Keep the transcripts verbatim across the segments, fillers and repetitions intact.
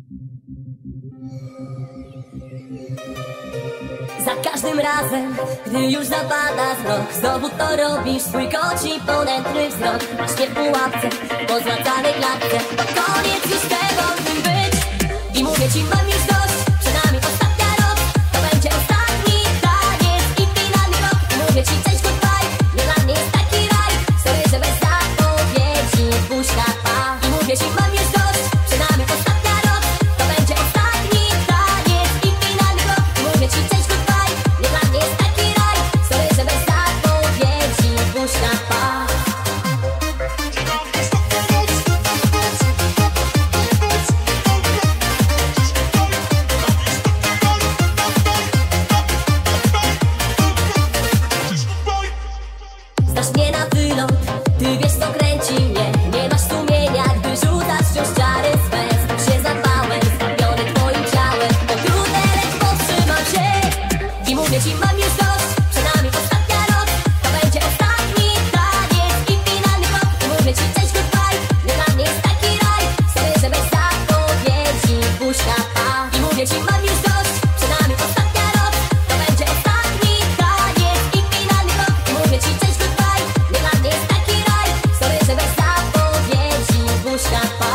Za każdym razem, gdy już zapada zmrok, znowu to robisz, swój koci ponętny wzrok. Masz mnie w pułapce, po złacanej klatce. To koniec już tego w tym być. I mówię ci, mam już dość, przed nami ostatnia noc. To będzie ostatni taniec i finalny krok. I mówię ci, cześć, goodbye, nie dla mnie jest taki raj. Sorry, że bez zapowiedzi puszka pa. I mówię ci, mam już dość, przed nami ostatnia noc. To będzie ostatni taniec i finalny krok. I mówię ci, cześć, goodbye, nie dla mnie jest taki raj. Sorry, że bez zapowiedzi puszka pa. Znasz mnie na wylot, ty wiesz co kręci mnie. Nie masz sumienia, gdy rzucasz wciąż czary swe. Tak się zapałem, zbawiony twoim ciałem. To trudne, lecz powstrzymam się. I mówię ci, mam już dość, przed nami ostatnia noc. To będzie ostatni taniec i finalny krok. I mówię ci, cześć, goodbye, nie dla mnie jest taki raj. Sorry, że bez zapowiedzi puszka pa. I mówię ci, mam już dość, przed nami ostatnia noc. To będzie ostatni taniec i finalny krok. I mówię ci, cześć, goodbye, nie dla mnie jest taki raj. Sorry, że bez zapowiedzi puszka pa.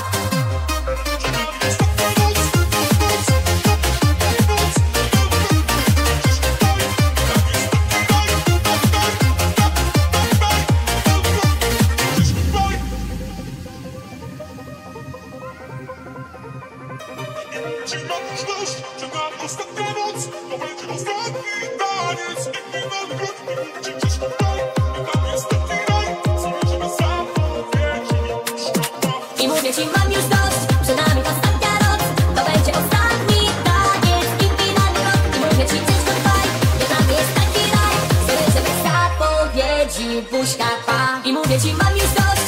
Czy mam już dość, że nam ostatnia noc to będzie ostatni taniec i finalny krok. I mówię ci, cześć, goodbye, nie dla mnie jest taki raj. Sorry, że bez zapowiedzi puszka pa. I mówię ci, mam już dość, przed nami ostatnia noc. To będzie ostatni taniec i finalny krok. I mówię ci, cześć, goodbye, nie dla mnie jest taki raj. Sorry, że bez zapowiedzi puszka pa. I mówię ci, mam już dość.